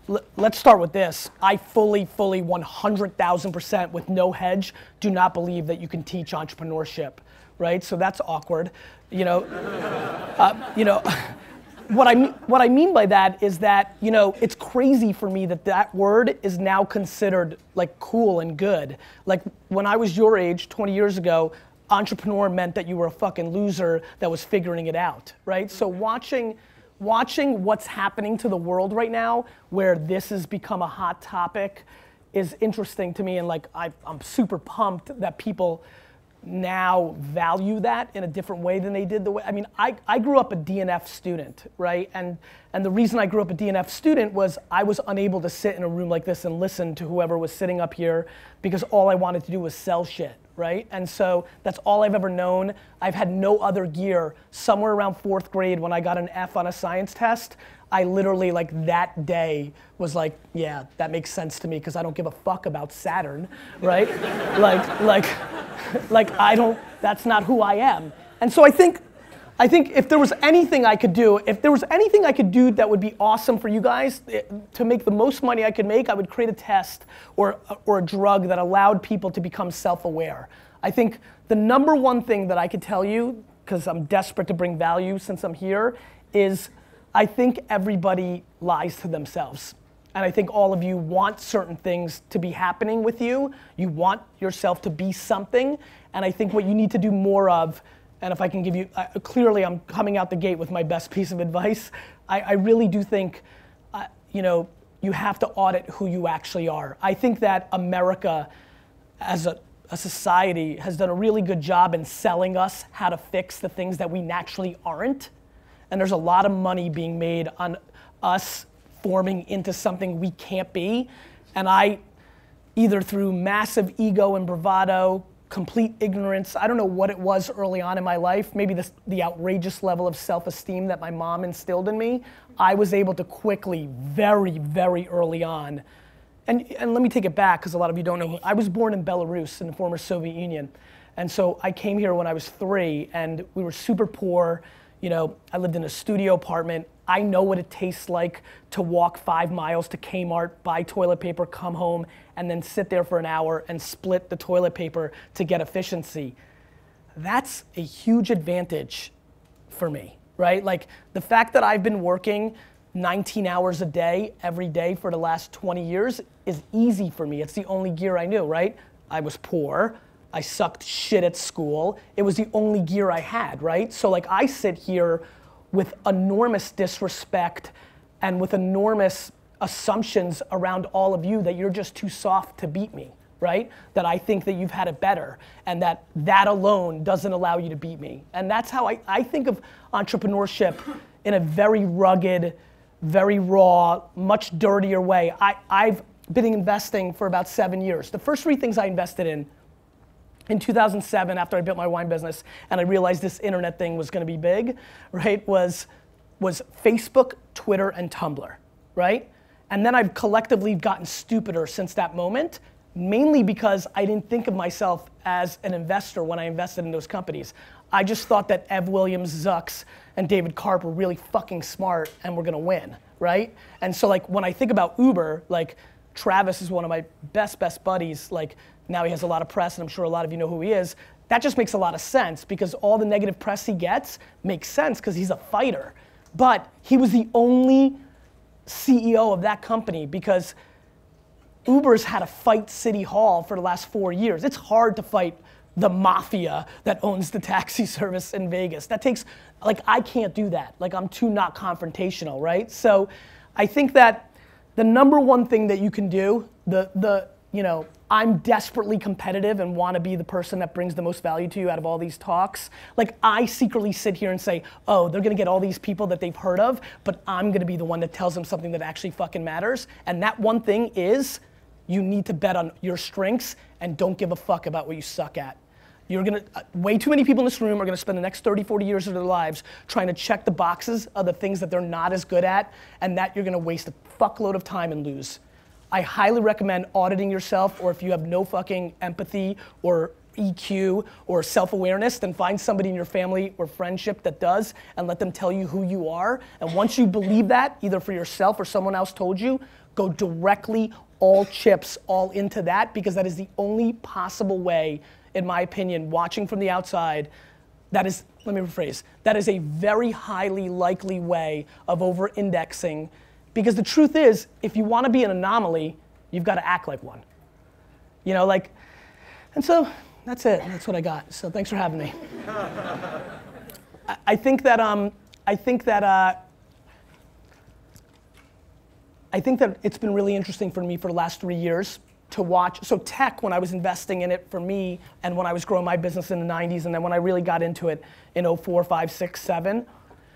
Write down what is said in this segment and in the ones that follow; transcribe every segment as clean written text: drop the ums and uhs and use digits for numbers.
let's start with this. I fully 100,000% with no hedge do not believe that you can teach entrepreneurship, right? So that's awkward. What I mean by that is that, it's crazy for me that word is now considered like cool and good. Like when I was your age, 20 years ago, entrepreneur meant that you were a fucking loser that was figuring it out, right? So watching what's happening to the world right now, where this has become a hot topic, is interesting to me, and like I'm super pumped that people now value that in a different way than they did the way. I mean, I grew up a DNF student, right? And the reason I grew up a DNF student was I was unable to sit in a room like this and listen to whoever was sitting up here because all I wanted to do was sell shit, right? And so that's all I've ever known. I've had no other gear. Somewhere around 4th grade when I got an F on a science test, I literally like that day was like, yeah, that makes sense to me because I don't give a fuck about Saturn, right? like I don't, that's not who I am. And so I think if there was anything I could do, that would be awesome for you guys to make the most money I could make, I would create a test or a drug that allowed people to become self-aware. I think the number one thing that I could tell you, because I'm desperate to bring value since I'm here, is I think everybody lies to themselves. And I think all of you want certain things to be happening with you. You want yourself to be something. And I think what you need to do more of, and if I can give you, clearly I'm coming out the gate with my best piece of advice. I really do think, you have to audit who you actually are. I think that America as a society has done a really good job in selling us how to fix the things that we naturally aren't. And there's a lot of money being made on us forming into something we can't be. And I, either through massive ego and bravado, complete ignorance, I don't know what it was early on in my life, maybe the outrageous level of self-esteem that my mom instilled in me, I was able to quickly, very, very early on, and let me take it back because a lot of you don't know, I was born in Belarus in the former Soviet Union. And so I came here when I was 3 and we were super poor. I lived in a studio apartment. I know what it tastes like to walk 5 miles to Kmart, buy toilet paper, come home, and then sit there for an hour and split the toilet paper to get efficiency. That's a huge advantage for me, right? Like the fact that I've been working 19 hours a day, every day for the last 20 years is easy for me. It's the only gear I knew, right? I was poor. I sucked shit at school. It was the only gear I had, right? So like I sit here with enormous disrespect and with enormous assumptions around all of you that you're just too soft to beat me, right? That I think that you've had it better and that alone doesn't allow you to beat me. And that's how I think of entrepreneurship in a very rugged, very raw, much dirtier way. I've been investing for about 7 years. The first 3 things I invested in 2007, after I built my wine business and I realized this internet thing was gonna be big, right, was Facebook, Twitter, and Tumblr, right? And then I've collectively gotten stupider since that moment, mainly because I didn't think of myself as an investor when I invested in those companies. I just thought that Ev Williams, Zucks, and David Karp were really fucking smart and were gonna win, right? And so like when I think about Uber, like Travis is one of my best buddies, like now he has a lot of press and I'm sure a lot of you know who he is. That just makes a lot of sense because all the negative press he gets makes sense because he's a fighter. But he was the only CEO of that company because Uber's had to fight City Hall for the last 4 years. It's hard to fight the mafia that owns the taxi service in Vegas. That takes, like I can't do that. Like I'm too not confrontational, right? So I think that the number one thing that you can do, I'm desperately competitive and want to be the person that brings the most value to you out of all these talks. Like I secretly sit here and say, oh, they're gonna get all these people that they've heard of, but I'm gonna be the one that tells them something that actually fucking matters. And that one thing is, you need to bet on your strengths and don't give a fuck about what you suck at. You're gonna, way too many people in this room are gonna spend the next 30, 40 years of their lives trying to check the boxes of the things that they're not as good at, and that you're gonna waste a fuckload of time and lose. I highly recommend auditing yourself, or if you have no fucking empathy or EQ or self-awareness, then find somebody in your family or friendship that does and let them tell you who you are. And once you believe that, either for yourself or someone else told you, go directly all chips all into that, because that is the only possible way, in my opinion, watching from the outside, that is, let me rephrase, that is a very highly likely way of over-indexing, because the truth is, if you want to be an anomaly, you've got to act like one. You know, like, and so that's it. That's what I got. So thanks for having me. I think that it's been really interesting for me for the last 3 years to watch. So tech, when I was investing in it for me, and when I was growing my business in the 90s, and then when I really got into it in 04, 5, 6, 7,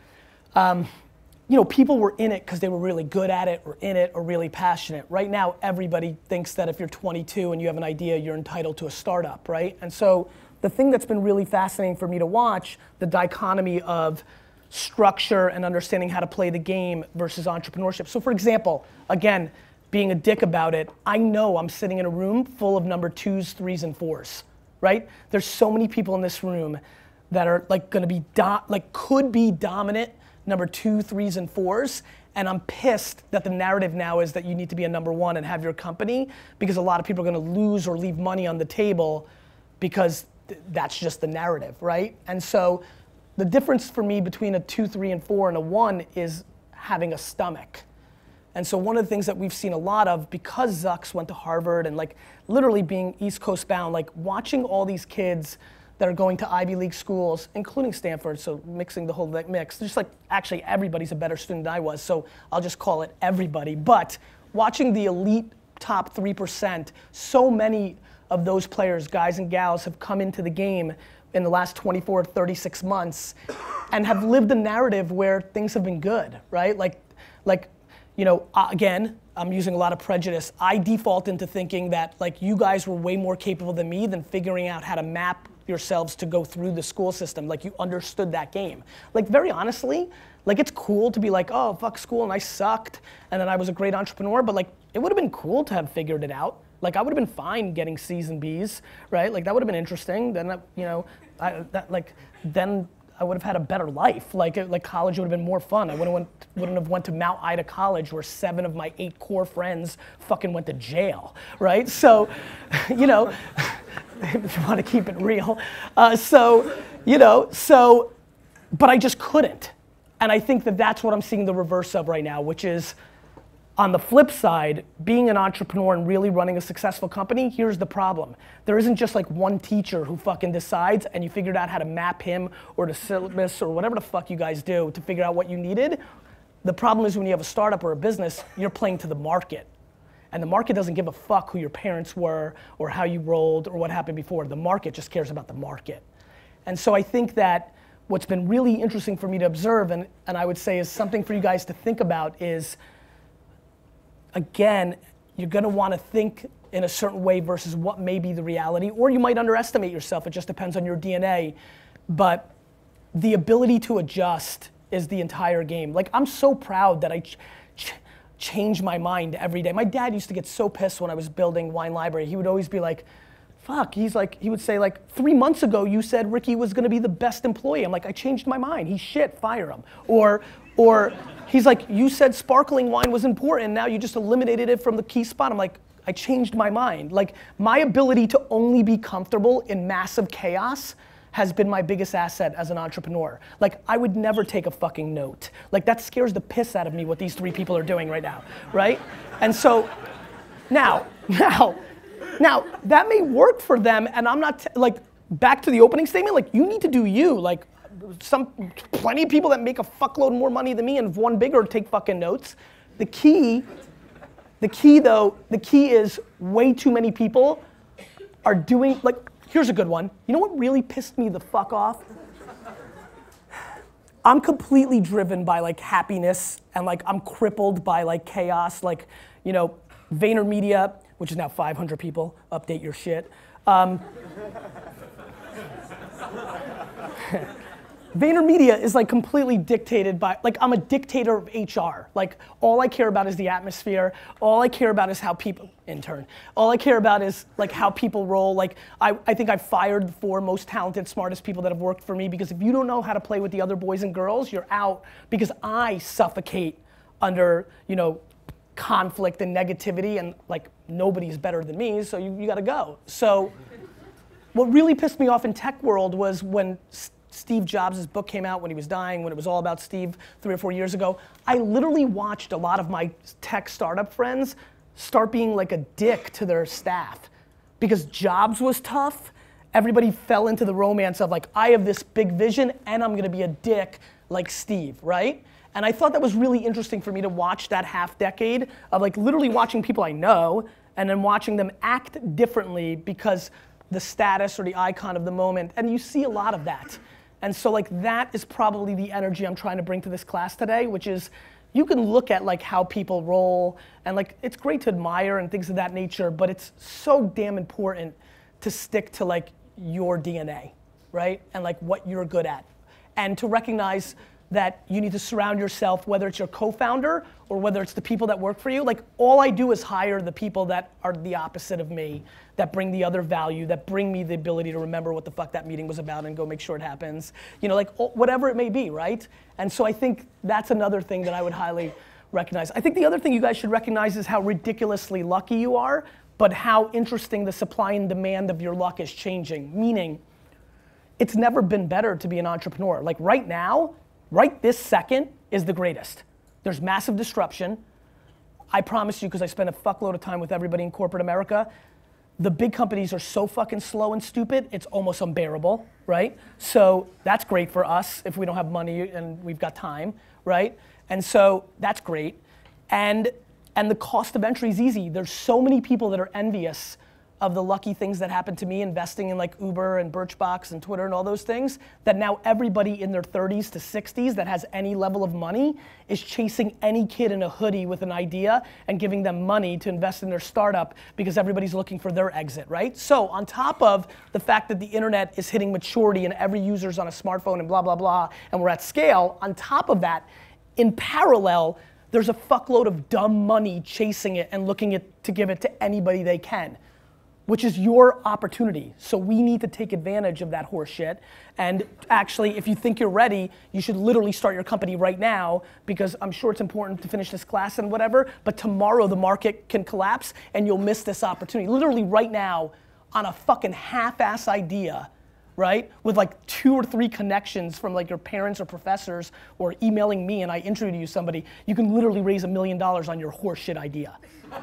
you know, people were in it because they were really good at it, or in it, or really passionate. Right now, everybody thinks that if you're 22 and you have an idea, you're entitled to a startup, right? And so the thing that's been really fascinating for me to watch, the dichotomy of structure and understanding how to play the game versus entrepreneurship. So for example, again, being a dick about it, I know I'm sitting in a room full of number 2s, 3s, and 4s, right? There's so many people in this room that are like gonna be, could be dominant number 2, 3s, and 4s, and I'm pissed that the narrative now is that you need to be a number 1 and have your company, because a lot of people are gonna lose or leave money on the table because that's just the narrative, right? And so the difference for me between a 2, 3, and 4 and a 1 is having a stomach. And so one of the things that we've seen a lot of, because Zucks went to Harvard and like literally being East Coast bound, like watching all these kids that are going to Ivy League schools, including Stanford, so mixing the whole mix. Just like, actually everybody's a better student than I was, so I'll just call it everybody. But watching the elite top 3%, so many of those players, guys and gals, have come into the game in the last 24, 36 months and have lived a narrative where things have been good, right? Like, you know, again, I'm using a lot of prejudice. I default into thinking that like you guys were way more capable than me than figuring out how to map yourselves to go through the school system. Like you understood that game. Like very honestly, like it's cool to be like, oh, fuck school and I sucked and then I was a great entrepreneur, but like it would have been cool to have figured it out. Like I would have been fine getting C's and B's, right? Like that would have been interesting. Then, you know, then I would have had a better life. Like college would have been more fun. I wouldn't have went to Mount Ida College where 7 of my 8 core friends fucking went to jail, right? So, you know, if you want to keep it real. You know, but I just couldn't. And I think that that's what I'm seeing the reverse of right now, which is on the flip side, being an entrepreneur and really running a successful company, here's the problem. There isn't just like one teacher who fucking decides and you figured out how to map him or the syllabus or whatever the fuck you guys do to figure out what you needed. The problem is when you have a startup or a business, you're playing to the market. And the market doesn't give a fuck who your parents were or how you rolled or what happened before. The market just cares about the market. And so I think that what's been really interesting for me to observe and I would say is something for you guys to think about is, again, you're gonna wanna think in a certain way versus what may be the reality, or you might underestimate yourself, it just depends on your DNA. But the ability to adjust is the entire game. Like, I'm so proud that I change my mind every day. My dad used to get so pissed when I was building Wine Library. He would always be like, fuck, he would say like, 3 months ago you said Ricky was gonna be the best employee. I'm like, I changed my mind. He's shit, fire him. Or he's like, you said sparkling wine was important, now you just eliminated it from the key spot. I'm like, I changed my mind. Like, my ability to only be comfortable in massive chaos has been my biggest asset as an entrepreneur. Like, I would never take a fucking note. Like, that scares the piss out of me what these 3 people are doing right now, right? And so, now, that may work for them, and I'm not, like, back to the opening statement, like, you need to do you. Like, plenty of people that make a fuckload more money than me and have won bigger take fucking notes. The key is way too many people are doing, like, here's a good one. You know what really pissed me the fuck off? I'm completely driven by like happiness and like I'm crippled by like chaos. Like, you know, Vaynermedia, which is now 500 people, update your shit. Vaynermedia is like completely dictated by, like I'm a dictator of HR. Like all I care about is the atmosphere. All I care about is how people, all I care about is like how people roll. Like I think I fired the 4 most talented, smartest people that have worked for me because if you don't know how to play with the other boys and girls, you're out because I suffocate under, you know, conflict and negativity, and like nobody's better than me, so you gotta go. So what really pissed me off in tech world was when Steve Jobs' book came out, when he was dying, when it was all about Steve 3 or 4 years ago. I literally watched a lot of my tech startup friends start being like a dick to their staff. Because Jobs was tough, everybody fell into the romance of like, I have this big vision and I'm gonna be a dick like Steve, right? And I thought that was really interesting for me to watch that half decade of like literally watching people I know and then watching them act differently because the status or the icon of the moment, and you see a lot of that. And so like that is probably the energy I'm trying to bring to this class today, which is you can look at like how people roll and like it's great to admire and things of that nature, but it's so damn important to stick to like your DNA, right? And like what you're good at. And to recognize that you need to surround yourself, whether it's your co-founder or whether it's the people that work for you. Like all I do is hire the people that are the opposite of me, that bring the other value, that bring me the ability to remember what the fuck that meeting was about and go make sure it happens. You know, like whatever it may be, right? And so I think that's another thing that I would highly recognize. I think the other thing you guys should recognize is how ridiculously lucky you are, but how interesting the supply and demand of your luck is changing. Meaning, it's never been better to be an entrepreneur. Like right now, right this second is the greatest. There's massive disruption. I promise you, because I spend a fuckload of time with everybody in corporate America, the big companies are so fucking slow and stupid, it's almost unbearable, right? So that's great for us if we don't have money and we've got time, right? And so that's great. And the cost of entry is easy. There's so many people that are envious of the lucky things that happened to me investing in like Uber and Birchbox and Twitter and all those things, that now everybody in their 30s to 60s that has any level of money is chasing any kid in a hoodie with an idea and giving them money to invest in their startup because everybody's looking for their exit, right? So on top of the fact that the internet is hitting maturity and every user's on a smartphone and blah, blah, blah, and we're at scale, on top of that, in parallel, there's a fuckload of dumb money chasing it and looking to give it to anybody they can, which is your opportunity. So we need to take advantage of that horse shit. And actually, if you think you're ready, you should literally start your company right now, because I'm sure it's important to finish this class and whatever, but tomorrow the market can collapse and you'll miss this opportunity. Literally right now, on a fucking half-ass idea, right? With like 2 or 3 connections from like your parents or professors or emailing me and I introduce you to somebody, you can literally raise $1 million on your horse shit idea.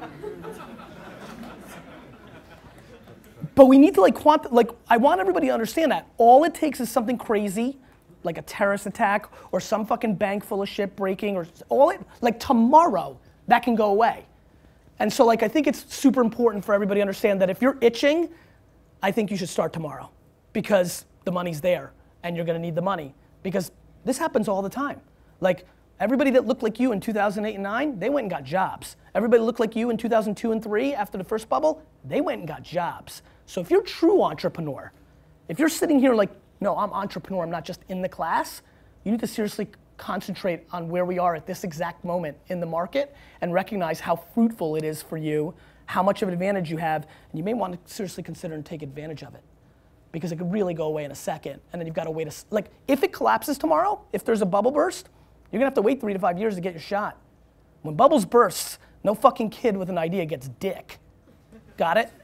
But we need to I want everybody to understand that. All it takes is something crazy, like a terrorist attack or some fucking bank full of shit breaking or like tomorrow, that can go away. And so like I think it's super important for everybody to understand that if you're itching, I think you should start tomorrow because the money's there and you're gonna need the money because this happens all the time. Like everybody that looked like you in 2008 and 9, they went and got jobs. Everybody that looked like you in 2002 and 3 after the first bubble, they went and got jobs. So if you're a true entrepreneur, if you're sitting here like, no, I'm entrepreneur, I'm not just in the class, you need to seriously concentrate on where we are at this exact moment in the market and recognize how fruitful it is for you, how much of an advantage you have, and you may want to seriously consider and take advantage of it because it could really go away in a second and then you've got to wait like if it collapses tomorrow, if there's a bubble burst, you're gonna have to wait 3 to 5 years to get your shot. When bubbles burst, no fucking kid with an idea gets dick. Got it?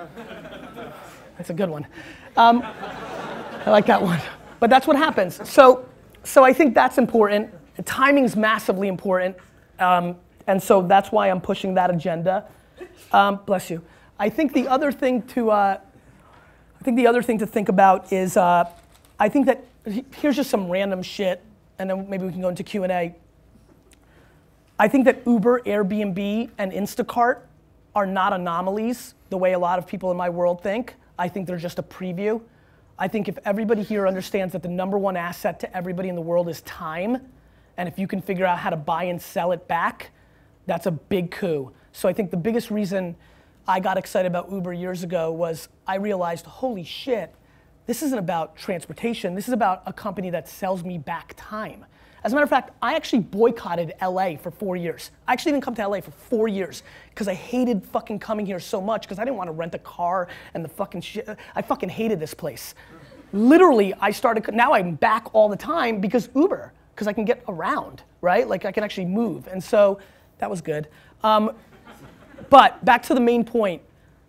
That's a good one. I like that one. But that's what happens. So I think that's important. Timing's massively important. And so that's why I'm pushing that agenda. Bless you. I think the other thing to think about is I think that here's just some random shit, and then maybe we can go into Q&A. I think that Uber, Airbnb, and Instacart are not anomalies the way a lot of people in my world think. I think they're just a preview. I think if everybody here understands that the #1 asset to everybody in the world is time, and if you can figure out how to buy and sell it back, that's a big coup. So I think the biggest reason I got excited about Uber years ago was I realized, holy shit, this isn't about transportation, this is about a company that sells me back time. As a matter of fact, I actually boycotted LA for 4 years. I actually didn't come to LA for 4 years because I hated fucking coming here so much because I didn't want to rent a car and the fucking shit. I fucking hated this place. Literally, now I'm back all the time because Uber, because I can get around, right? Like I can actually move. And so That was good. But back to the main point.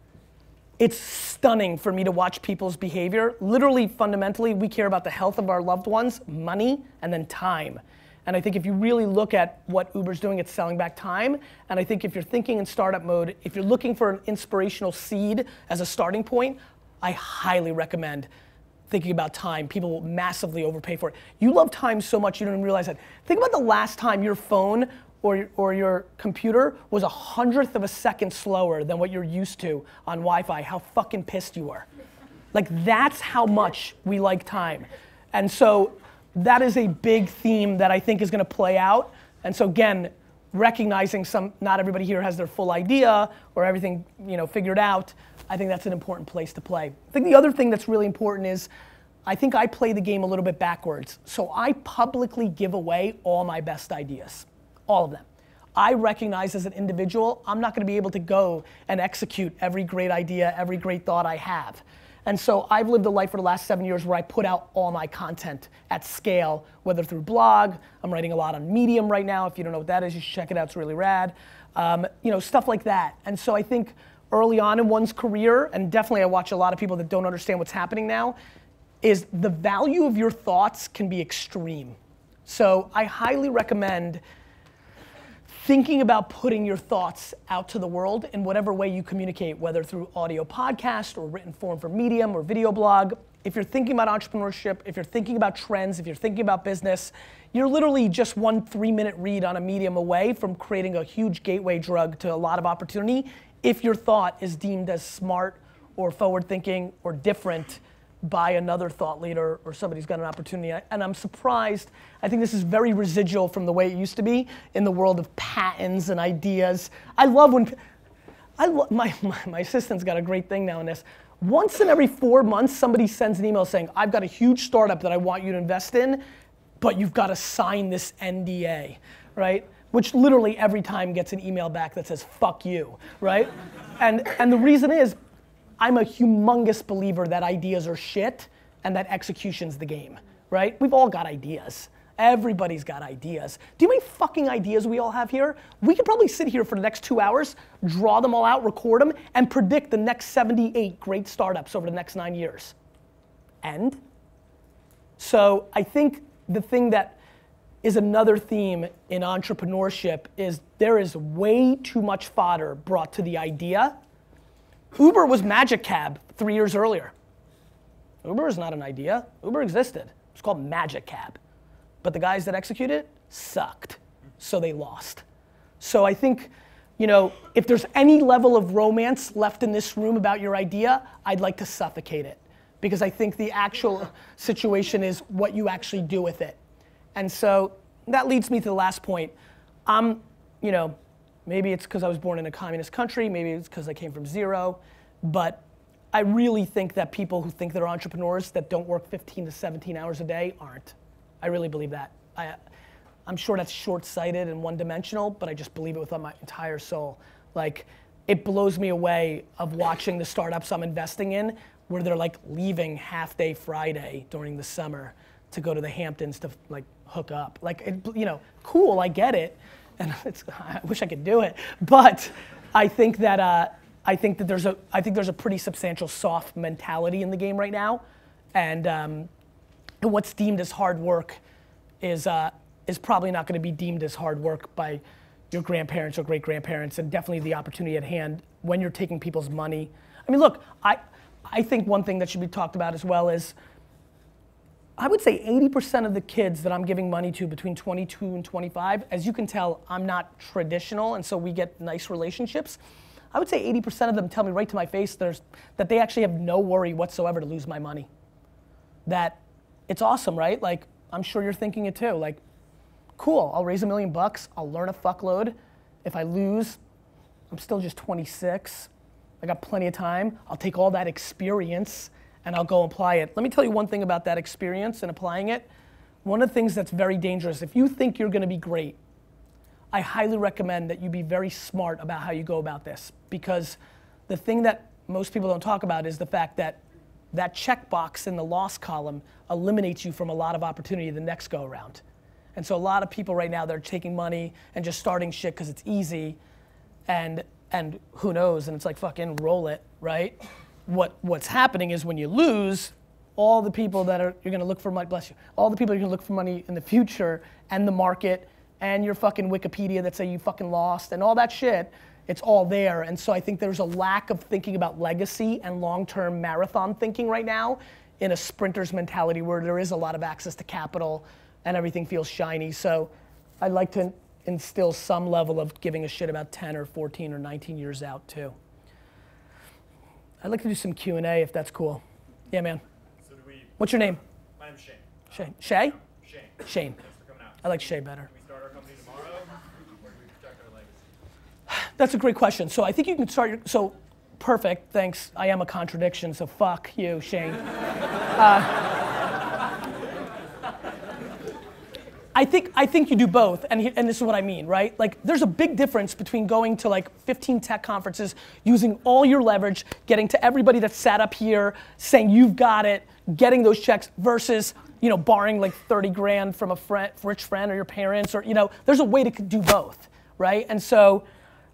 It's stunning for me to watch people's behavior. Literally, fundamentally, we care about the health of our loved ones, money, and then time. And I think if you really look at what Uber's doing, it's selling back time. And I think if you're thinking in startup mode, if you're looking for an inspirational seed as a starting point, I highly recommend thinking about time. People will massively overpay for it. You love time so much you don't even realize that. Think about the last time your phone or your computer was 1/100th of a second slower than what you're used to on Wi-Fi, how fucking pissed you were. Like that's how much we like time. And so that is a big theme that I think is gonna play out. And so again, recognizing not everybody here has their full idea or everything figured out, I think that's an important place to play. I think the other thing that's really important is, I think I play the game a little bit backwards. So I publicly give away all my best ideas. All of them. I recognize as an individual, I'm not gonna be able to go and execute every great idea, every great thought I have. And so I've lived a life for the last 7 years where I put out all my content at scale, whether through blog, I'm writing a lot on Medium right now. If you don't know what that is, you should check it out, it's really rad. Stuff like that. And so I think early on in one's career, and definitely I watch a lot of people that don't understand what's happening now, is the value of your thoughts can be extreme. So I highly recommend thinking about putting your thoughts out to the world in whatever way you communicate, whether through audio podcast or written form for Medium or video blog. If you're thinking about entrepreneurship, if you're thinking about trends, if you're thinking about business, you're literally just 1 3-minute read on a Medium away from creating a huge gateway drug to a lot of opportunity if your thought is deemed as smart or forward thinking or different by another thought leader or somebody who's got an opportunity. And I'm surprised, I think this is very residual from the way it used to be in the world of patents and ideas. I love when, my assistant's got a great thing now in this. Once in every 4 months, somebody sends an email saying, I've got a huge startup that I want you to invest in, but you've got to sign this NDA, right? Which literally every time gets an email back that says, fuck you, right? And the reason is, I'm a humongous believer that ideas are shit and that execution's the game, right? We've all got ideas. Everybody's got ideas. Do you know how many fucking ideas we all have here? We could probably sit here for the next 2 hours, draw them all out, record them, and predict the next 78 great startups over the next 9 years. And so I think the thing that is another theme in entrepreneurship is there is way too much fodder brought to the idea. Uber was Magic Cab 3 years earlier. Uber is not an idea. Uber existed. It's called Magic Cab. But the guys that executed it sucked, so they lost. So I think, if there's any level of romance left in this room about your idea, I'd like to suffocate it. Because I think the actual situation is what you actually do with it. And so that leads me to the last point. Maybe it's because I was born in a communist country, maybe it's because I came from zero, but I really think that people who think they're entrepreneurs that don't work 15 to 17 hours a day aren't. I really believe that. I'm sure that's short-sighted and one-dimensional, but I just believe it with my entire soul. Like, it blows me away of watching the startups I'm investing in where they're like leaving half-day Friday during the summer to go to the Hamptons to like hook up. Like, cool, I get it. And I wish I could do it, but I think that there's a pretty substantial soft mentality in the game right now, and what's deemed as hard work is probably not going to be deemed as hard work by your grandparents or great grandparents, and definitely the opportunity at hand when you're taking people's money. I mean, look, I think one thing that should be talked about as well is, I would say 80% of the kids that I'm giving money to between 22 and 25, as you can tell, I'm not traditional, and so we get nice relationships. I would say 80% of them tell me right to my face that they actually have no worry whatsoever to lose my money. That it's awesome, right? Like, I'm sure you're thinking it too. Like, cool, I'll raise $1 million, I'll learn a fuckload. If I lose, I'm still just 26. I got plenty of time. I'll take all that experience and I'll go apply it. Let me tell you one thing about that experience and applying it. One of the things that's very dangerous, if you think you're gonna be great, I highly recommend that you be very smart about how you go about this, because the thing that most people don't talk about is the fact that that checkbox in the loss column eliminates you from a lot of opportunity the next go around. And so a lot of people right now, they're taking money and just starting shit because it's easy, and who knows, and it's like fucking roll it, right? What's happening is when you lose, all the people that you're gonna look for money, bless you, all the people you're gonna look for money in the future, and the market, and your fucking Wikipedia that say you fucking lost, and all that shit, it's all there. And so I think there's a lack of thinking about legacy and long-term marathon thinking right now in a sprinter's mentality where there is a lot of access to capital and everything feels shiny. So I'd like to instill some level of giving a shit about 10 or 14 or 19 years out too. I'd like to do some Q&A if that's cool. Yeah, man. So do we, what's your name? My name's Shane. Shane. Shay? Shane. Shane. Thanks for coming out. I like Shay better. Do we start our company tomorrow, or do we protect our legacy? That's a great question. So I think you can start your, so perfect, thanks. I am a contradiction, so fuck you, Shane. I think you do both, and this is what I mean, right? Like, there's a big difference between going to like 15 tech conferences, using all your leverage, getting to everybody that sat up here, saying you've got it, getting those checks, versus, you know, borrowing like 30 grand from a rich friend or your parents, or, you know, there's a way to do both, right? And so,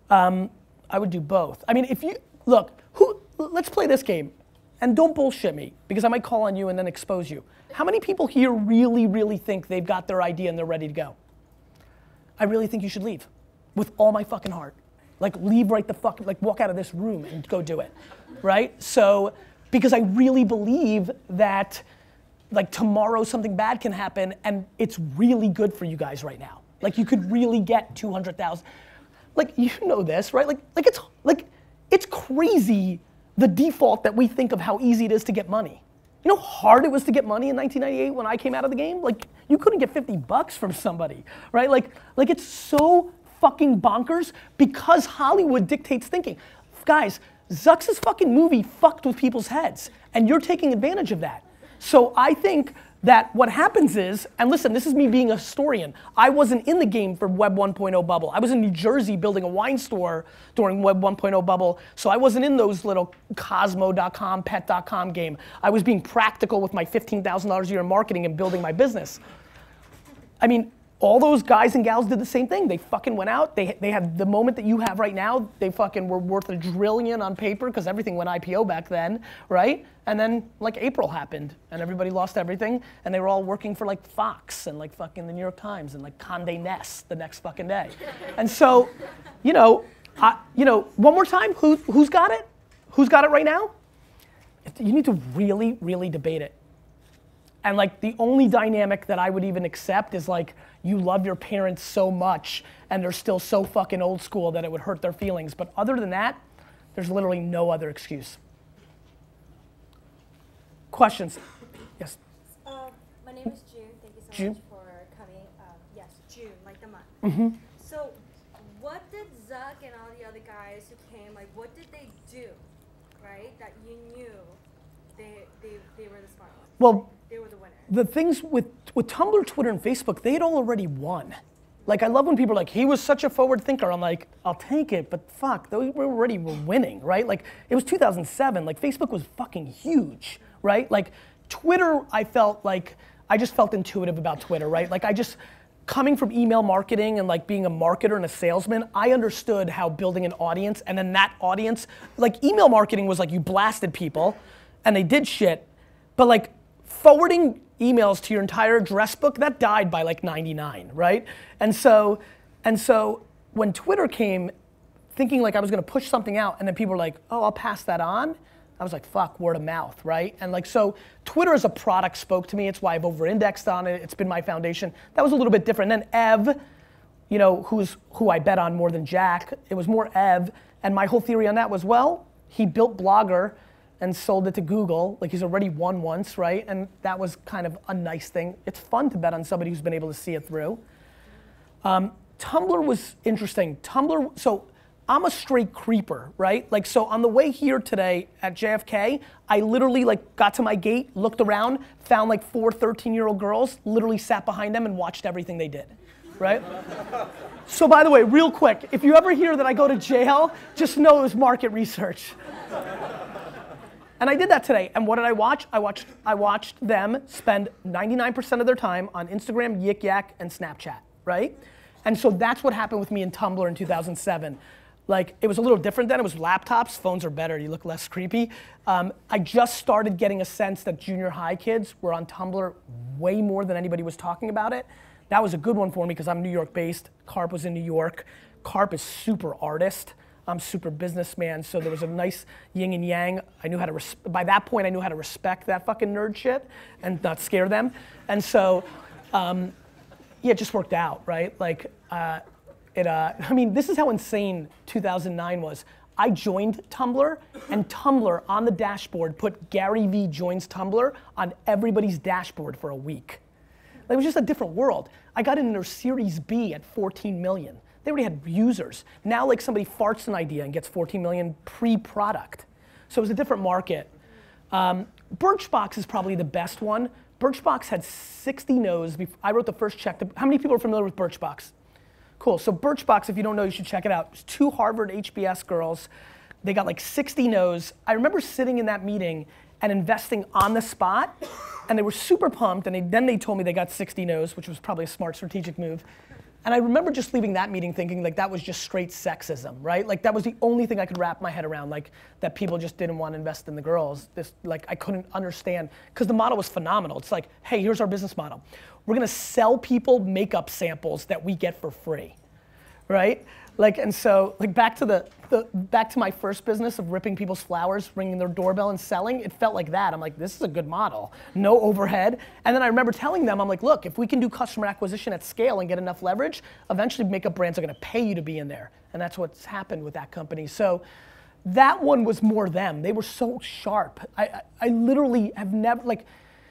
I would do both. I mean, if you, look, let's play this game, and don't bullshit me, because I might call on you and then expose you. How many people here really, really think they've got their idea and they're ready to go? I really think you should leave, with all my fucking heart. Like, leave right the fuck, like walk out of this room and go do it, right? So, because I really believe that, like, tomorrow something bad can happen, and it's really good for you guys right now. Like, you could really get 200,000. Like, you know this, right? It's crazy, the default that we think of how easy it is to get money. You know how hard it was to get money in 1998 when I came out of the game? Like, you couldn't get 50 bucks from somebody, right? Like it's so fucking bonkers because Hollywood dictates thinking. Guys, Zuck's fucking movie fucked with people's heads, and you're taking advantage of that. So I think that what happens is, and listen, this is me being a historian. I wasn't in the game for Web 1.0 bubble. I was in New Jersey building a wine store during Web 1.0 bubble, so I wasn't in those little Cosmo.com, Pet.com game. I was being practical with my $15,000 a year in marketing and building my business. I mean, all those guys and gals did the same thing. They fucking went out, they had the moment that you have right now, they fucking were worth $1 trillion on paper because everything went IPO back then, right? And then like April happened and everybody lost everything and they were all working for like Fox and like fucking the New York Times and like Condé Nast the next fucking day. And so, you know, one more time, who's got it? Who's got it right now? You need to really, really debate it. And like the only dynamic that I would even accept is like you love your parents so much and they're still so fucking old school that it would hurt their feelings. But other than that, there's literally no other excuse. Questions? Yes. My name is June. Thank you so June? much for coming. Yes, June, like the month. Mm-hmm. So, what did Zuck and all the other guys who came, like, what did they do, right? That you knew they were the smart ones. Well, they were the winners. the things with Tumblr, Twitter, and Facebook, they had all already won. Like, I love when people are like, he was such a forward thinker. I'm like, I'll take it, but fuck, they were already winning, right? Like, it was 2007, like Facebook was fucking huge, right? Like, Twitter, I just felt intuitive about Twitter, right? Like, coming from email marketing and like being a marketer and a salesman, I understood how building an audience, and then that audience, like email marketing was like you blasted people and they did shit, but like forwarding emails to your entire address book, that died by like 99, right? And so when Twitter came, thinking like I was gonna push something out and then people were like, oh, I'll pass that on. I was like, fuck, word of mouth, right? And like, so Twitter as a product spoke to me. It's why I've over-indexed on it. It's been my foundation. That was a little bit different. And then Ev, you know, who I bet on more than Jack, it was more Ev. And my whole theory on that was, well, he built Blogger and sold it to Google. Like he's already won once, right? And that was kind of a nice thing. It's fun to bet on somebody who's been able to see it through. Tumblr was interesting. Tumblr, so I'm a straight creeper, right? Like, so on the way here today at JFK, I literally like got to my gate, looked around, found like 4 13-year-old girls, literally sat behind them and watched everything they did, right? So by the way, real quick, if you ever hear that I go to jail, just know it was market research. And I did that today. And what did I watch? I watched them spend 99% of their time on Instagram, Yik Yak, and Snapchat, right? And so that's what happened with me in Tumblr in 2007. Like, it was a little different then. It was laptops. Phones are better. You look less creepy. I just started getting a sense that junior high kids were on Tumblr way more than anybody was talking about it. That was a good one for me because I'm New York based. Carp was in New York. Carp is super artist. I'm super businessman. So there was a nice yin and yang. I knew how to, by that point, I knew how to respect that fucking nerd shit and not scare them. And so, yeah, it just worked out, right? Like, I mean, this is how insane 2009 was. I joined Tumblr, and Tumblr on the dashboard put Gary Vee joins Tumblr on everybody's dashboard for a week. It was just a different world. I got in their Series B at 14 million. They already had users. Now, like, somebody farts an idea and gets 14 million pre-product. So it was a different market. Birchbox is probably the best one. Birchbox had 60 no's. I wrote the first check. How many people are familiar with Birchbox? Cool, so Birchbox, if you don't know, you should check it out. It was 2 Harvard HBS girls. They got like 60 no's. I remember sitting in that meeting and investing on the spot, and they were super pumped, and then they told me they got 60 no's, which was probably a smart strategic move. And I remember just leaving that meeting thinking like that was just straight sexism, right? Like that was the only thing I could wrap my head around, like that people just didn't want to invest in the girls. This, like, I couldn't understand, because the model was phenomenal. It's like, hey, here's our business model. We're gonna sell people makeup samples that we get for free, right? Like, and so, like, back to my first business of ripping people's flowers, ringing their doorbell and selling, it felt like that. I'm like, this is a good model, no overhead. And then I remember telling them, I'm like, look, if we can do customer acquisition at scale and get enough leverage, eventually makeup brands are gonna pay you to be in there. And that's what's happened with that company. So that one was more them. They were so sharp. I literally have never, like,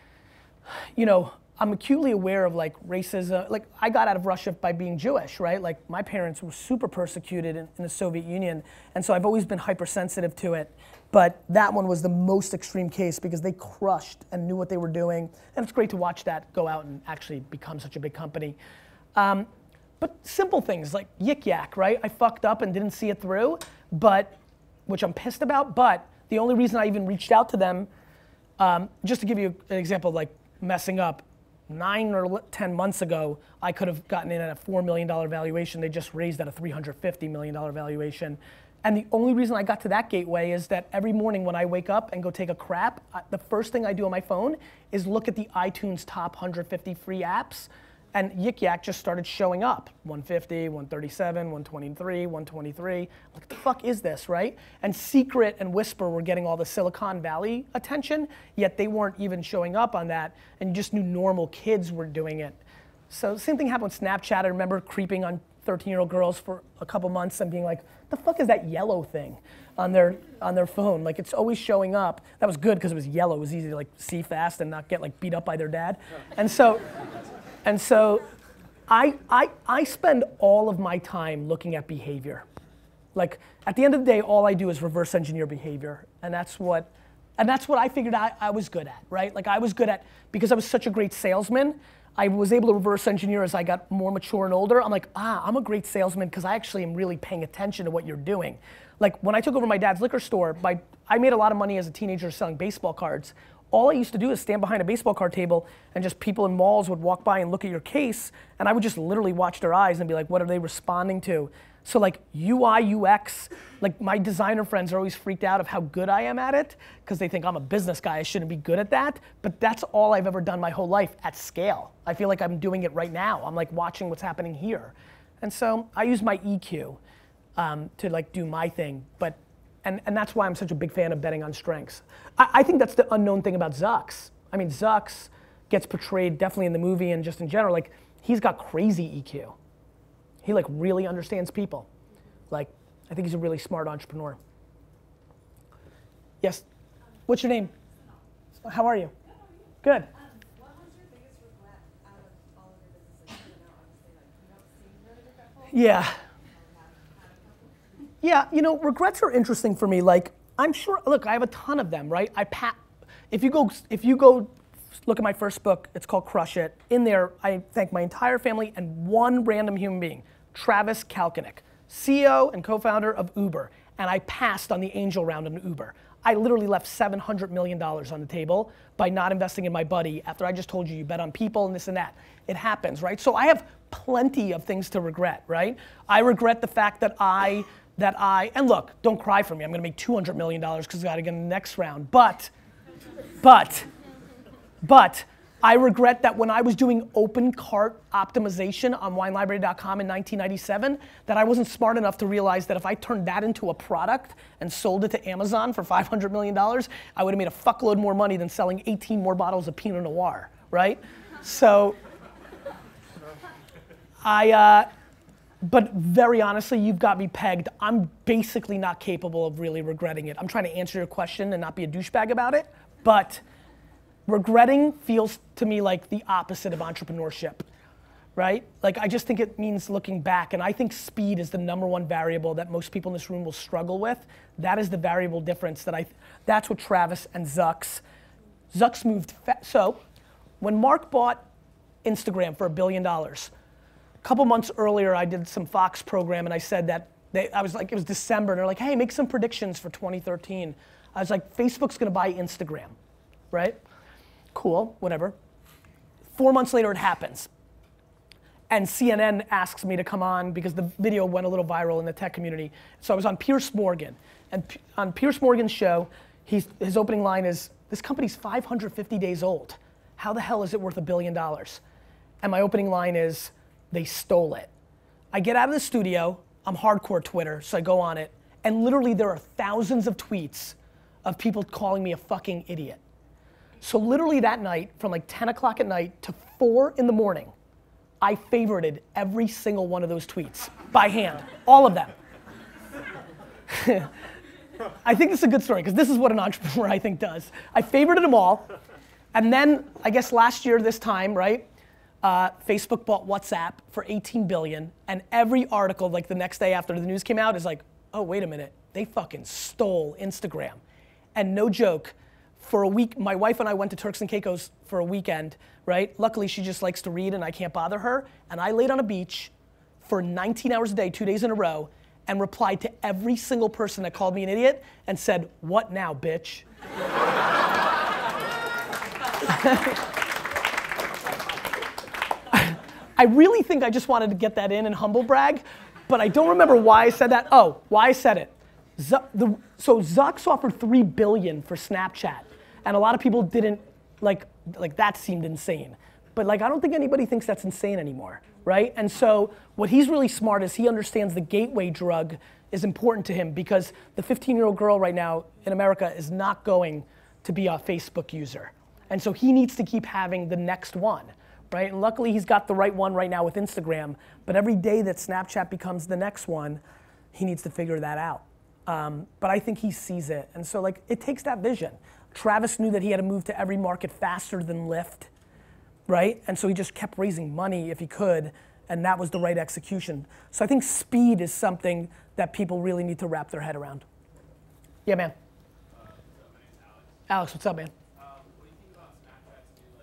you know, I'm acutely aware of like racism. Like, I got out of Russia by being Jewish, right? Like, my parents were super persecuted in the Soviet Union, and so I've always been hypersensitive to it. But that one was the most extreme case because they crushed and knew what they were doing, and it's great to watch that go out and actually become such a big company. But simple things like Yik Yak, right? I fucked up and didn't see it through, but, which I'm pissed about, but the only reason I even reached out to them, just to give you an example of like messing up, 9 or 10 months ago, I could have gotten in at a $4 million valuation. They just raised at a $350 million valuation. And the only reason I got to that gateway is that every morning when I wake up and go take a crap, the first thing I do on my phone is look at the iTunes top 150 free apps, and Yik Yak just started showing up. 150, 137, 123, 123. Like, what the fuck is this, right? And Secret and Whisper were getting all the Silicon Valley attention, yet they weren't even showing up on that, and you just knew normal kids were doing it. So the same thing happened with Snapchat. I remember creeping on 13-year-old girls for a couple months and being like, the fuck is that yellow thing on their phone? Like, it's always showing up. That was good because it was yellow. It was easy to like see fast and not get like beat up by their dad. And so I spend all of my time looking at behavior. Like, at the end of the day, all I do is reverse engineer behavior. And that's what I figured I was good at, right? Like, I was good at, because I was such a great salesman, I was able to reverse engineer as I got more mature and older. I'm like, I'm a great salesman because I actually am really paying attention to what you're doing. Like, when I took over my dad's liquor store, I made a lot of money as a teenager selling baseball cards. All I used to do is stand behind a baseball card table, and just people in malls would walk by and look at your case, and I would just literally watch their eyes and be like, what are they responding to? So like UI, UX, like my designer friends are always freaked out of how good I am at it, because they think I'm a business guy, I shouldn't be good at that, but that's all I've ever done my whole life at scale. I feel like I'm doing it right now. I'm like watching what's happening here. And so I use my EQ to like do my thing, but and that's why I'm such a big fan of betting on strengths. I think that's the unknown thing about Zucks. I mean, Zucks gets portrayed definitely in the movie and just in general, like, he's got crazy EQ. He like really understands people. Like, I think he's a really smart entrepreneur. Yes, what's your name? How are you? Good. What was your biggest regret out of all of your businesses? You know, obviously, like, you don't seem really regretful. Yeah. Yeah, you know, regrets are interesting for me. Like, I'm sure, look, I have a ton of them, right? If you go look at my first book, it's called Crush It. In there, I thank my entire family and one random human being, Travis Kalanick, CEO and co-founder of Uber. And I passed on the angel round in Uber. I literally left $700 million on the table by not investing in my buddy after I just told you bet on people and this and that. It happens, right? So I have plenty of things to regret, right? I regret the fact that and look, don't cry for me. I'm gonna make $200 million because I gotta get in the next round. But I regret that when I was doing open cart optimization on winelibrary.com in 1997, that I wasn't smart enough to realize that if I turned that into a product and sold it to Amazon for $500 million, I would have made a fuckload more money than selling 18 more bottles of Pinot Noir, right? So, but very honestly, you've got me pegged. I'm basically not capable of really regretting it. I'm trying to answer your question and not be a douchebag about it, but regretting feels to me like the opposite of entrepreneurship, right? Like I just think it means looking back, and I think speed is the #1 variable that most people in this room will struggle with. That is the variable difference that's what Travis and Zucks moved so when Mark bought Instagram for $1 billion, a couple months earlier I did some Fox program and I said that I was like, it was December and they're like, hey, make some predictions for 2013. I was like, Facebook's gonna buy Instagram, right? Cool, whatever. 4 months later it happens. And CNN asks me to come on because the video went a little viral in the tech community. So I was on Piers Morgan. And on Piers Morgan's show, his opening line is, this company's 550 days old. How the hell is it worth $1 billion? And my opening line is, they stole it. I get out of the studio, I'm hardcore Twitter, so I go on it, and literally there are thousands of tweets of people calling me a fucking idiot. So literally that night, from like 10 o'clock at night to 4 in the morning, I favorited every single one of those tweets by hand, all of them. I think this is a good story because this is what an entrepreneur I think does. I favorited them all, and then I guess last year this time, right? Facebook bought WhatsApp for $18 billion, and every article like the next day after the news came out is like, oh wait a minute, they fucking stole Instagram. And no joke, for a week, my wife and I went to Turks and Caicos for a weekend, right? Luckily, she just likes to read and I can't bother her. And I laid on a beach for 19 hours a day, 2 days in a row, and replied to every single person that called me an idiot and said, what now, bitch? I really think I just wanted to get that in and humble brag, but I don't remember why I said that. Oh, why I said it. So Zucks offered $3 billion for Snapchat. And a lot of people didn't, like that seemed insane. But like, I don't think anybody thinks that's insane anymore, right? And so what he's really smart is he understands the gateway drug is important to him because the 15-year-old girl right now in America is not going to be a Facebook user. And so he needs to keep having the next one, right? And luckily he's got the right one right now with Instagram, but every day that Snapchat becomes the next one, he needs to figure that out. But I think he sees it. And so like, it takes that vision. Travis knew that he had to move to every market faster than Lyft, right? And so he just kept raising money if he could, and that was the right execution. So I think speed is something that people really need to wrap their head around. Yeah, man. What's up, my name's Alex. Alex, what's up, man? What do you think about Snapchat's new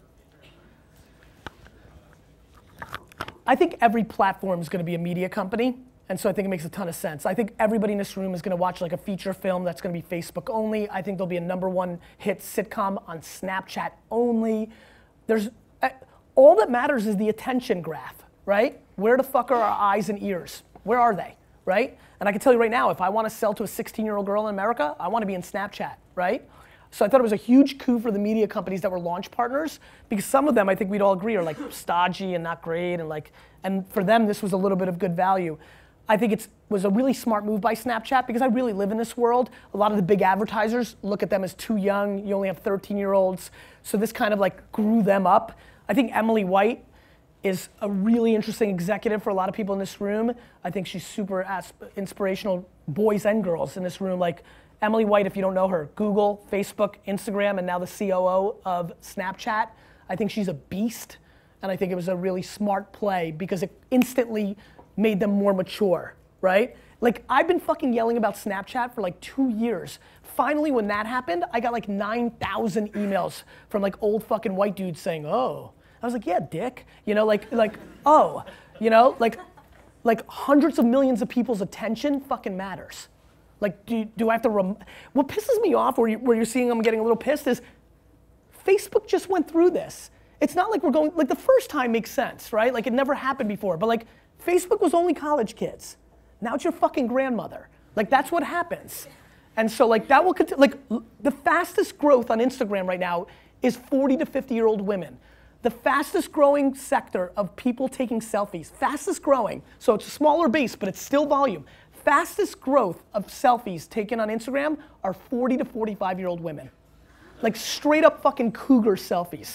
Discover feature? I think every platform is going to be a media company. And so I think it makes a ton of sense. I think everybody in this room is gonna watch like a feature film that's gonna be Facebook only. I think there'll be a #1 hit sitcom on Snapchat only. All that matters is the attention graph, right? Where the fuck are our eyes and ears? Where are they, right? And I can tell you right now, if I wanna sell to a 16-year-old girl in America, I wanna be in Snapchat, right? So I thought it was a huge coup for the media companies that were launch partners because some of them I think we'd all agree are like stodgy and not great and for them this was a little bit of good value. I think it was a really smart move by Snapchat because I really live in this world. A lot of the big advertisers look at them as too young. You only have 13-year-olds. So this kind of like grew them up. I think Emily White is a really interesting executive for a lot of people in this room. I think she's super inspirational, boys and girls in this room. Like Emily White, if you don't know her, Google, Facebook, Instagram, and now the COO of Snapchat. I think she's a beast. And I think it was a really smart play because it instantly made them more mature, right? Like I've been fucking yelling about Snapchat for like 2 years. Finally, when that happened, I got like 9,000 emails from like old fucking white dudes saying, oh. I was like, yeah, dick. You know, like oh. You know, like hundreds of millions of people's attention fucking matters, Like, do I have to, what pisses me off where you're seeing them getting a little pissed is Facebook just went through this. It's not like we're going, like the first time makes sense, right? Like it never happened before, but like Facebook was only college kids. Now it's your fucking grandmother. Like that's what happens. And so like that will continue, like the fastest growth on Instagram right now is 40 to 50-year-old women. The fastest growing sector of people taking selfies, fastest growing, so it's a smaller base, but it's still volume. Fastest growth of selfies taken on Instagram are 40 to 45-year-old women. Like straight up fucking cougar selfies.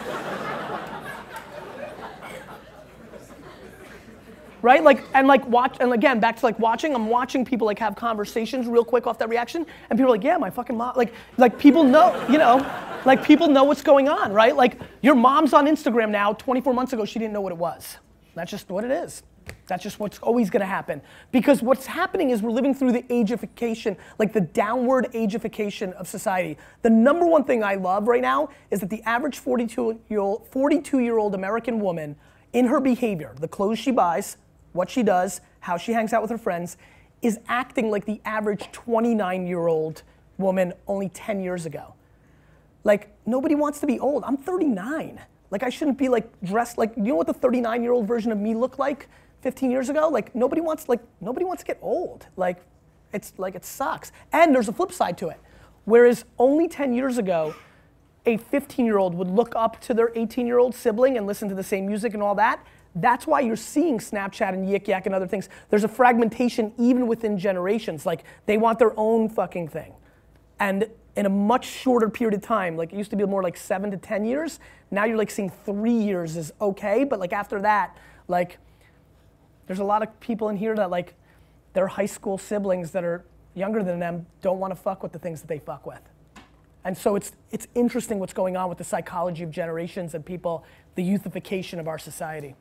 Right? Like, and like watch, and again, back to like watching, I'm watching people like have conversations real quick off that reaction, and people are like, yeah, my fucking mom, like people know, you know, like people know what's going on, right? Like your mom's on Instagram now, 24 months ago, she didn't know what it was. That's just what it is. That's just what's always gonna happen. Because what's happening is we're living through the ageification, like the downward ageification of society. The number one thing I love right now is that the average 42-year-old American woman, in her behavior, the clothes she buys, what she does, how she hangs out with her friends, is acting like the average 29-year-old woman only 10 years ago. Like, nobody wants to be old. I'm 39. Like, I shouldn't be like dressed like, you know what the 39-year-old version of me looked like 15 years ago? Like, nobody wants to get old. Like, it sucks. And there's a flip side to it. Whereas only 10 years ago, a 15-year-old would look up to their 18-year-old sibling and listen to the same music and all that. That's why you're seeing Snapchat and Yik Yak and other things. There's a fragmentation even within generations. Like they want their own fucking thing. And in a much shorter period of time, like it used to be more like 7 to 10 years. Now you're like seeing 3 years is okay, but like after that, like there's a lot of people in here that like their high school siblings that are younger than them don't want to fuck with the things that they fuck with. And so it's interesting what's going on with the psychology of generations and people, the youthification of our society.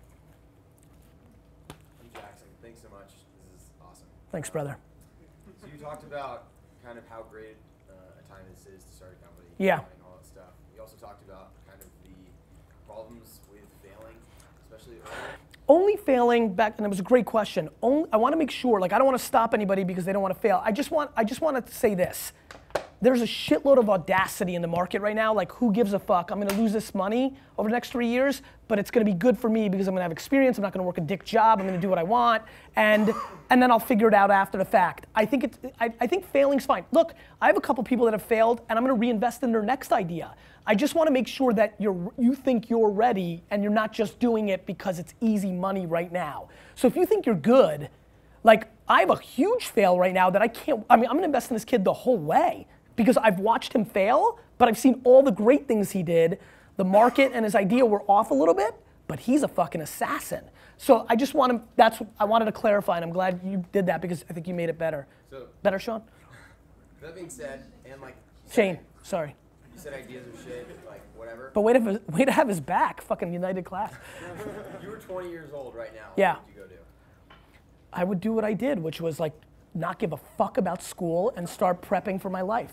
Thanks so much. This is awesome. Thanks, brother. So you talked about kind of how great a time this is to start a company. Yeah. And all that stuff. You also talked about kind of the problems with failing, especially early. Only failing back, and it was a great question. I want to make sure, like I don't want to stop anybody because they don't want to fail. I just want to say this. There's a shitload of audacity in the market right now. Like, who gives a fuck? I'm gonna lose this money over the next 3 years, but it's gonna be good for me because I'm gonna have experience. I'm not gonna work a dick job. I'm gonna do what I want, and then I'll figure it out after the fact. I think failing's fine. Look, I have a couple people that have failed, and I'm gonna reinvest in their next idea. I just want to make sure that you think you're ready, and you're not just doing it because it's easy money right now. So if you think you're good, like I have a huge fail right now that I can't. I mean, I'm gonna invest in this kid the whole way. Because I've watched him fail, but I've seen all the great things he did. The market and his idea were off a little bit, but he's a fucking assassin. So I just want to, I wanted to clarify, and I'm glad you did that because I think you made it better. So, better, Sean? That being said, and like Shane, sorry. You said ideas are shit, like whatever. But way to have his back, fucking United class. You were 20 years old right now. Yeah. What would you go do? I would do what I did, which was like not give a fuck about school and start prepping for my life.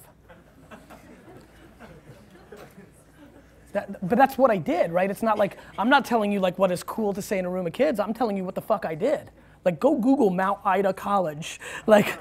But that's what I did, right? It's not like, I'm not telling you like what is cool to say in a room of kids. I'm telling you what the fuck I did. Like go Google Mount Ida College. Like,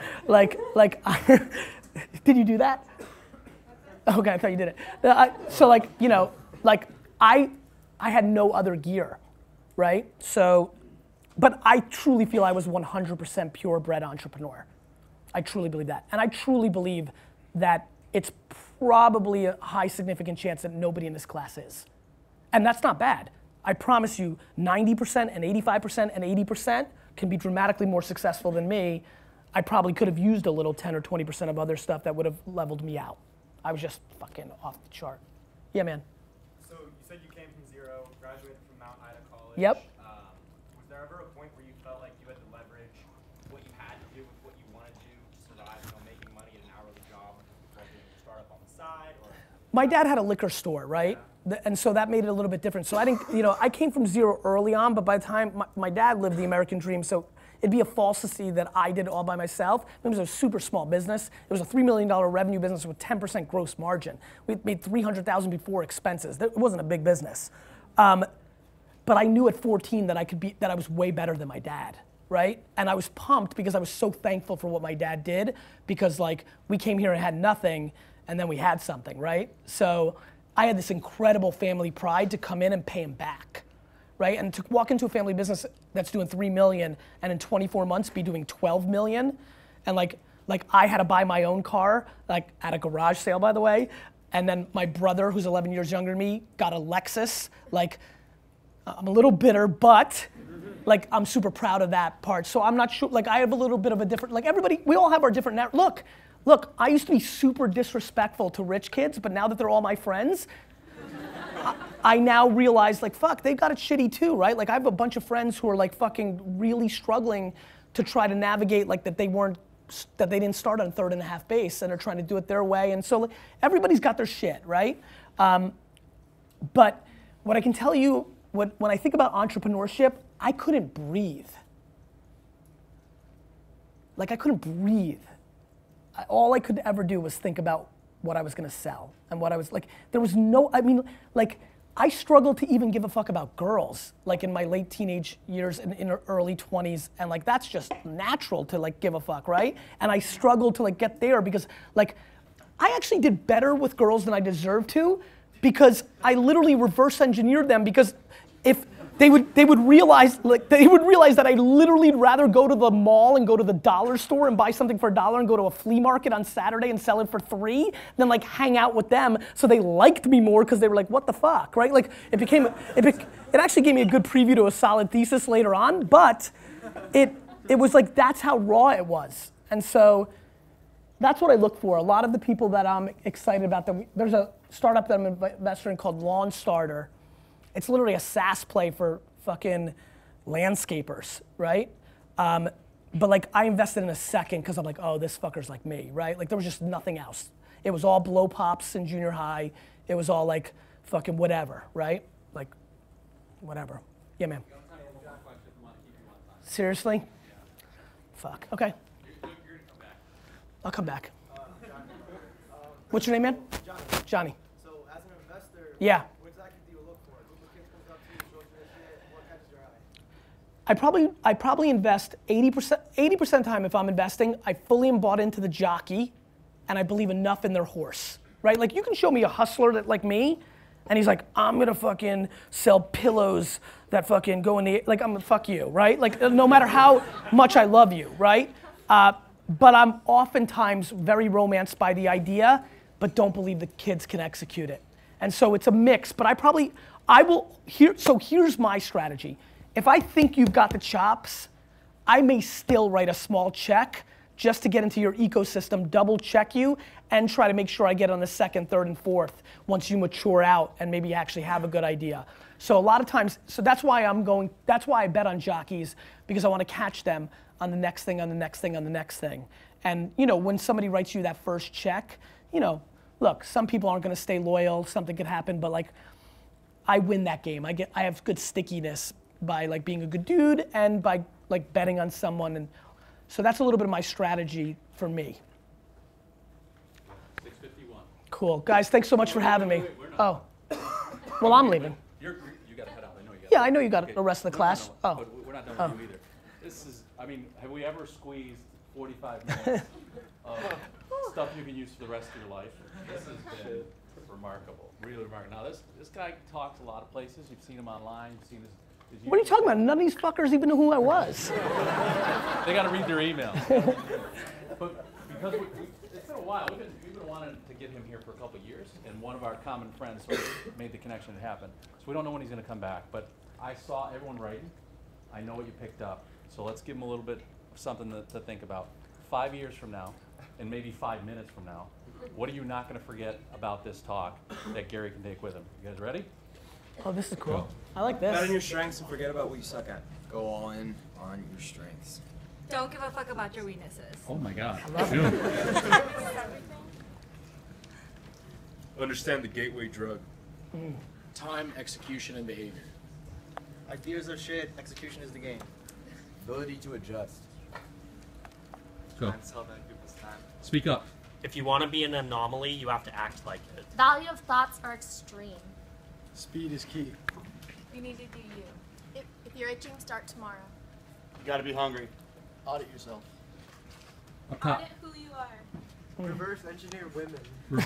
did you do that? Okay, I thought you did it. So like, you know, like I had no other gear, right? So, but I truly feel I was 100% purebred entrepreneur. I truly believe that. And I truly believe that it's probably a high significant chance that nobody in this class is. And that's not bad. I promise you 90% and 85% and 80% can be dramatically more successful than me. I probably could have used a little 10 or 20% of other stuff that would have leveled me out. I was just fucking off the chart. Yeah, man. So you said you came from zero, graduated from Mount Ida College. Yep. Was there ever a point where you felt like you had to leverage what you had to do with what you wanted to survive, you know, making money at an hourly job, or doing a startup on the side, or? My dad had a liquor store, right? Yeah. And so that made it a little bit different. So I didn't, you know, I came from zero early on, but by the time my dad lived the American dream, so it'd be a falsity that I did it all by myself. It was a super small business. It was a $3 million revenue business with 10% gross margin. We made $300,000 before expenses. It wasn't a big business. But I knew at 14 that I was way better than my dad. right? And I was pumped because I was so thankful for what my dad did, because like we came here and had nothing, and then we had something, right? So I had this incredible family pride to come in and pay him back, right? And to walk into a family business that's doing 3 million and in 24 months be doing 12 million, and like I had to buy my own car, like at a garage sale, by the way, and then my brother, who's 11 years younger than me, got a Lexus. Like, I'm a little bitter, but like I'm super proud of that part. So I'm not sure, like I have a little bit of a different, like everybody, we all have our different, look, I used to be super disrespectful to rich kids, but now that they're all my friends, I now realize like, fuck, they've got it shitty too, right? Like I have a bunch of friends who are like fucking really struggling to try to navigate like that they didn't start on 3rd and a half base and are trying to do it their way. And so like, everybody's got their shit, right? But what I can tell you, when I think about entrepreneurship, I couldn't breathe. Like I couldn't breathe. All I could ever do was think about what I was gonna sell and what I was like, there was no, I mean, like I struggled to even give a fuck about girls, like in my late teenage years and in early 20s, and like that's just natural to like give a fuck, right? And I struggled to like get there because like, I actually did better with girls than I deserved to, because I literally reverse engineered them, because if they would realize that I'd literally rather go to the mall and go to the dollar store and buy something for $1 and go to a flea market on Saturday and sell it for $3 than like hang out with them. So they liked me more because they were like, what the fuck, right? Like it actually gave me a good preview to a solid thesis later on, but it was like, that's how raw it was. And so that's what I look for. A lot of the people that I'm excited about, there's a startup that I'm an investor in called Lawn Starter. It's literally a SaaS play for fucking landscapers, right? But like I invested in a second because I'm like, oh, this fucker's like me, right? Like there was just nothing else. It was all blow pops in junior high. It was all like fucking whatever, right? Like whatever. Yeah, man. Seriously? Fuck, okay. I'll come back. What's your name, man? Johnny. So as an investor, yeah. what exactly do you look for? Who the kid comes up to you, shows you their shit, what catches your eye? I probably invest 80% of the time if I'm investing, I fully am bought into the jockey and I believe enough in their horse, right? Like you can show me a hustler that like me and he's like, I'm gonna fucking sell pillows that fucking go in the, like I'm gonna fuck you, right? Like no matter how much I love you, right? But I'm oftentimes very romanced by the idea, but don't believe the kids can execute it. And so it's a mix, but so here's my strategy. If I think you've got the chops, I may still write a small check just to get into your ecosystem, double check you, and try to make sure I get on the 2nd, 3rd, and 4th once you mature out and maybe actually have a good idea. So a lot of times, so that's why I bet on jockeys, because I want to catch them on the next thing, on the next thing, on the next thing. And you know, when somebody writes you that first check, you know, look, some people aren't gonna stay loyal, something could happen, but like, I win that game. I have good stickiness by like being a good dude and by like betting on someone. And so that's a little bit of my strategy for me. 6:51. Cool, guys, thanks so much for having me. Oh, well, I'm leaving. You gotta head out, I know you gotta. Yeah, I know you got the rest of the class. No, Oh. but we're not done with you either. This is, I mean, have we ever squeezed 45 minutes of stuff you can use for the rest of your life? This has been remarkable, really remarkable. Now this guy talks a lot of places. You've seen him online, you've seen his What are you talking about? None of these fuckers even knew who I was. They gotta read their emails. But because it's been a while, we've been wanting to get him here for a couple of years, and one of our common friends sort of made the connection to happen. So we don't know when he's gonna come back, but I saw everyone writing. I know what you picked up. So let's give him a little bit of something to think about. 5 years from now, and maybe 5 minutes from now, what are you not going to forget about this talk that Gary can take with him? You guys ready? Oh, this is cool. I like this. Bet on your strengths and forget about what you suck at. Go all in on your strengths. Don't give a fuck about your weaknesses. Oh my God. Understand the gateway drug. Time, execution, and behavior. Ideas are shit, execution is the game. Ability to adjust. Go. Sell that people's time. Speak up. If you want to be an anomaly, you have to act like it. Value of thoughts are extreme. Speed is key. You need to do you. If you're itching, start tomorrow. You gotta be hungry. Audit yourself. Up top. Audit who you are. Reverse engineer women.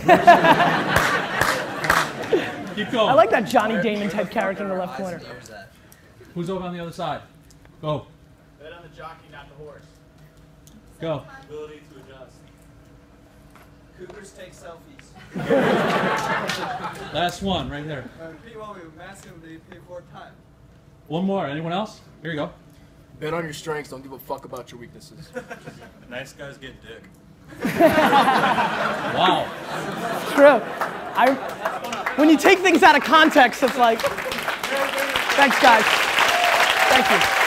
Keep going. I like that Johnny Damon type character in the left corner. Who's over on the other side? Go. Bet on the jockey, not the horse. Go. Ability to adjust. Cougars take selfies. Last one, right there. People with massive, they pay 4 times. One more. Anyone else? Here you go. Bet on your strengths. Don't give a fuck about your weaknesses. Nice guys get dick. Wow. True. When you take things out of context, it's like, thanks guys. Thank you.